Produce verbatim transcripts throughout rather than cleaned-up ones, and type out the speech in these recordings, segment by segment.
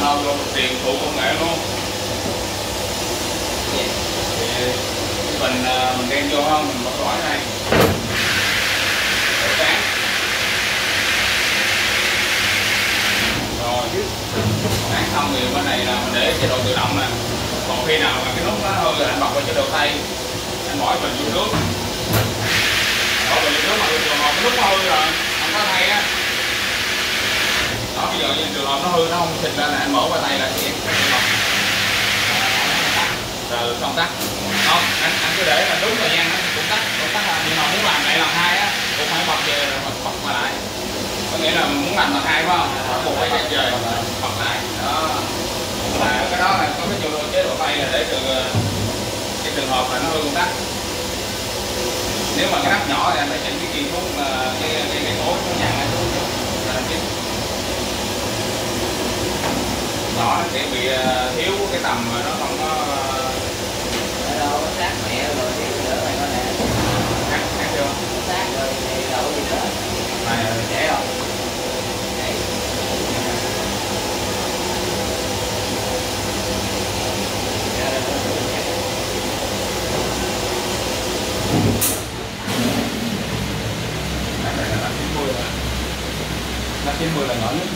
lo vô tiền phụ công nghệ luôn. Thì mình mình đem vô không, mình bỏ lõi này để sáng. Rồi sáng xong thì bên này là mình để chế độ tự động nè. Còn khi nào mà cái nút nó hư anh bật vào chế độ tay, anh bỏ mình vô nước, bỏ vào nước mà trường hợp cái nút nó hư rồi không có thay á. Đó, bây giờ như trường hợp nó hư nó không xịt ra là anh mở qua tay là sẽ rồi công tắc. Không, anh anh cứ để là đúng thời gian nó cũng tắt, cũng tắt là nhưng mà muốn làm lại lần hai á cũng phải bật về rồi bật mà lại. Có nghĩa là muốn làm lần hai phải không? Một cái dây trời bật lại. Đó. Là cái đó là có cái chế độ chế độ tay là để từ cái trường hợp là nó hư công tắc. Nếu mà cái nắp nhỏ thì anh phải chỉnh cái kia xuống cái cái cái cổ nó nhăn lại xuống là chính. Đó nó sẽ bị thiếu cái tầm mà nó không có ở đâu có sát mẹ rồi thì nữa này có nè. Sát sát chưa? Sát rồi thì đâu gì nữa. Này dễ không? Dễ. Nó chín mươi là nhỏ nhất.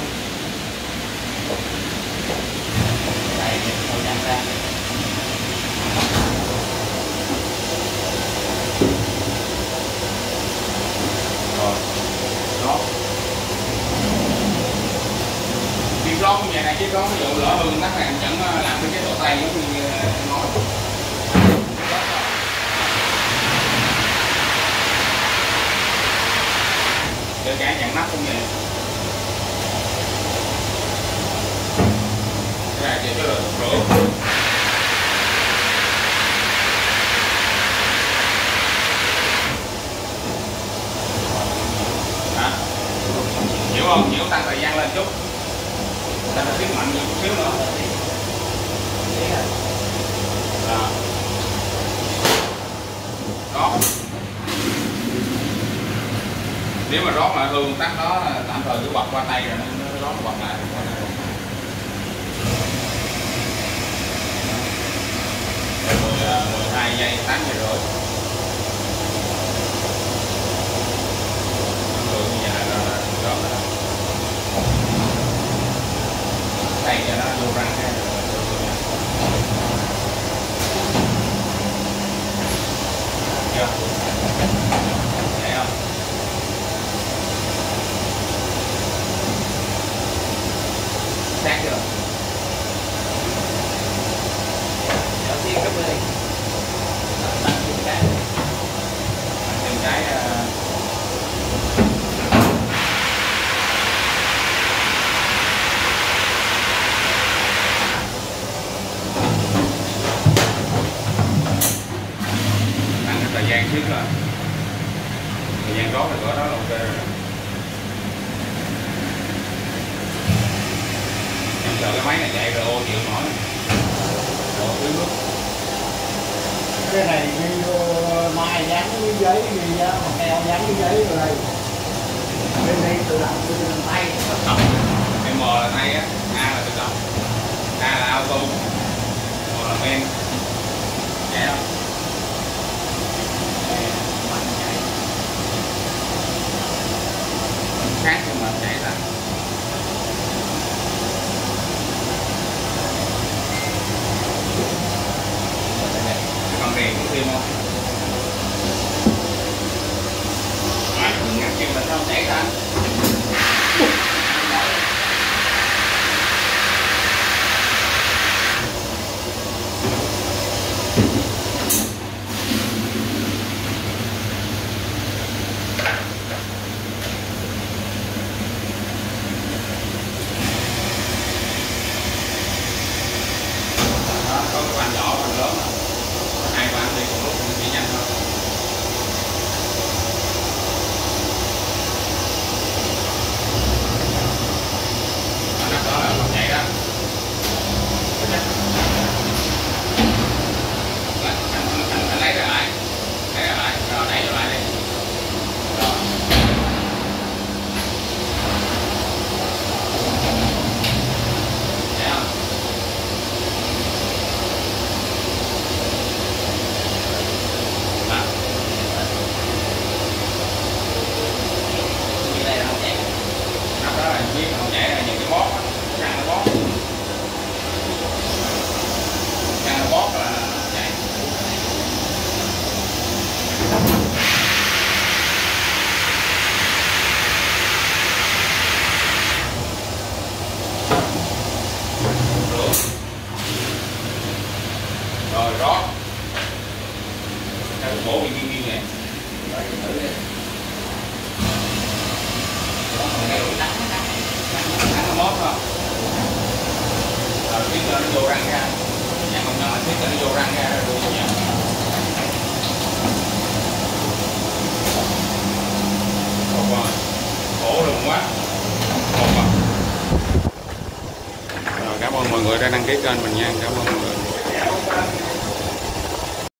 Đây, tôi nhận ra. Rồi. Đó. Chiếc lót như vậy này, chiếc lót ví dụ lỡ hư nắp này chẳng làm cái chế độ tay giống như em nói. Kể cả chặn nắp cũng vậy. Cái này chỉ có là rửa. Hả? Hiểu không? Hiểu tăng thời gian lên chút. Ta phải tiếp mạnh chút xíu nữa. Đó. Đó. Nếu mà rót mà hư tắt đó tạm thời cứ bật qua tay rồi nó rót bật lại. mười hai giây tám giờ rồi. Lượng như vậy là rót rồi. Tay cho nó vô răng cái. Chưa? Thấy không? Sát chưa? Đầu tiên cấp đi. Tăng thêm cái. Tăng thêm cái tăng cái thời gian trước rồi. Thời gian rót thì có đó là ok rồi. Em sợ cái máy này chạy rồi ô chịu nổi. Rồi tưới nước. Cái này như mai dán cái giấy gì á, mà heo dán cái giấy rồi đây. Bên đây tự động tự động tay. M là tay á, A là tự động. A là auto. M là men. Chạy không? Mạnh chạy. Khác nhưng mà chạy ra. Con rèn cũng thêm không? Nói nó ngắt kêu là sao chạy ra. Đó, có cái bàn nhỏ, bàn lớn. Hai bạn đi cùng lúc mình chỉ nhanh thôi. Đó, đó là còn chạy đó. Anh, anh, anh, anh lấy ra lại. Lấy ra lại, rồi đẩy ra lại đi. Rồi. Thấy không? cho nó vô răng ra, nhà công nhân là thiết cho nó vô răng ra rồi vô nhà. Rồi, khổ đừng quá. Rồi, cảm ơn mọi người đã đăng ký kênh mình nha, cảm ơn mọi người.